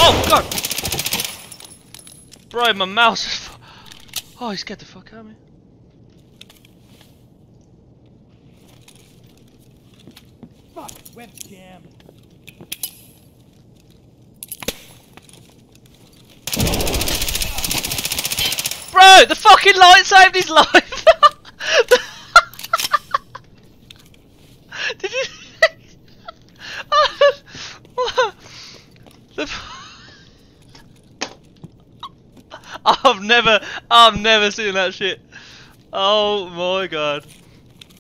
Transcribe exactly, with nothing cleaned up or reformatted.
Oh god! Bro, my mouse is f oh, he scared the fuck out of me. Fuck, webcam. Bro, the fucking light saved his life! Did you... the... I've never, I've never seen that shit. Oh my god.